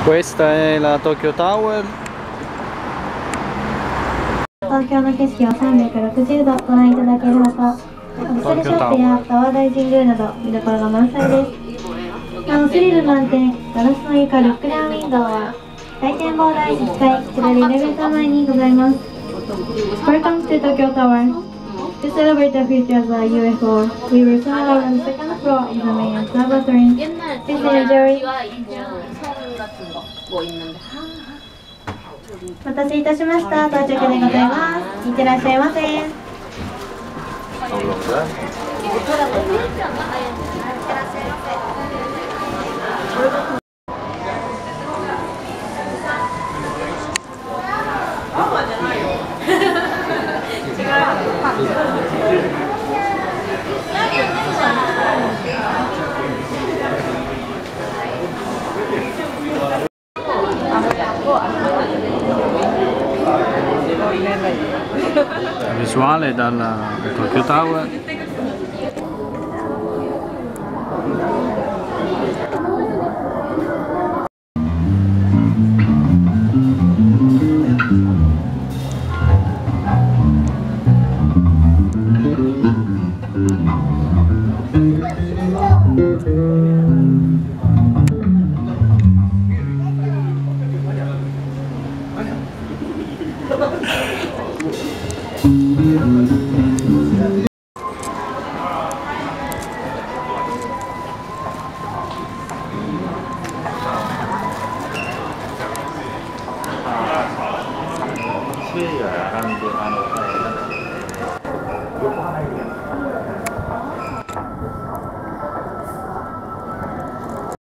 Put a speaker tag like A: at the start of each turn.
A: Questa è la Tokyo Tower.
B: 東京の景色を360度ご覧いただけるほか、オフィシャルショップやタワー大神宮など見どころが満載です。なおスリル満点、ガラスの床ルックダウンウィンドウは大展望台1階左エレベーター前にございます。Welcome to Tokyo Tower. To celebrate the future of the UFO, we will soon arrive on the second floor of the main observatory. Please enjoy. お待たせいたしました。到着でございます。いってらっしゃいませ。
A: Visuale dalla Tokyo Tower.